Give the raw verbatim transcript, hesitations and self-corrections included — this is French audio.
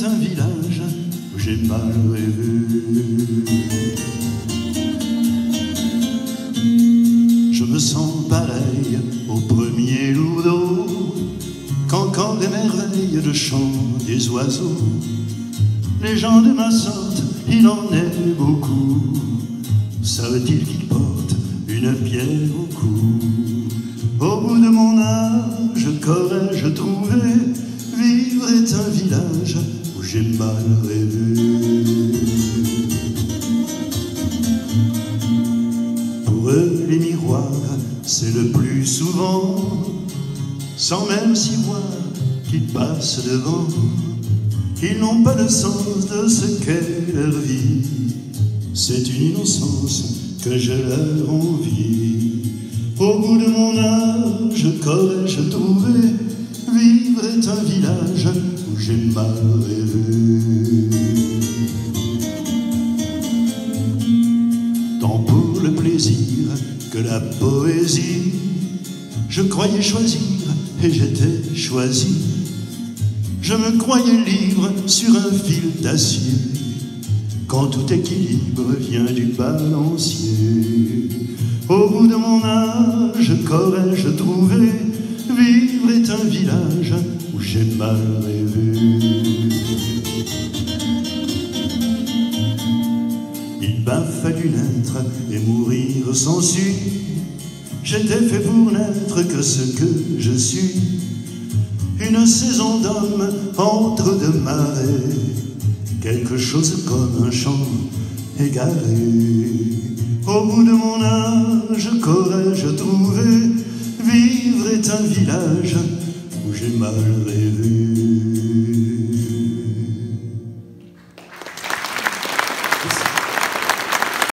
un village où j'ai mal rêvé. Je me sens pareil au premier lourdeau, qu'encore des merveilles de chant des oiseaux. Les gens de ma sorte, il en est beaucoup. Savent-ils qu'ils portent une pierre au cou? Au bout de mon âge, qu'aurais-je trouvé? Vivre est un village où j'ai mal rêvé. Pour eux, les miroirs, c'est le plus souvent, sans même s'y voir qu'ils passent devant. Ils n'ont pas le sens de ce qu'est leur vie. C'est une innocence que je leur envie. Au bout de mon âge, qu'aurais-je trouvé? Vivre est un village où j'ai mal rêvé. Tant pour le plaisir que la poésie, je croyais choisir et j'étais choisi. Je me croyais libre sur un fil d'acier, quand tout équilibre vient du balancier. Au bout de mon âge, qu'aurais-je trouvé? Vivre est un village où j'ai mal rêvé. Il m'a fallu naître et mourir sans su. J'étais fait pour n'être que ce que je suis. Une saison d'homme entre deux marées, quelque chose comme un champ égaré. Au bout de mon âge, qu'aurais-je trouvé? Vivre est un village où j'ai mal rêvé.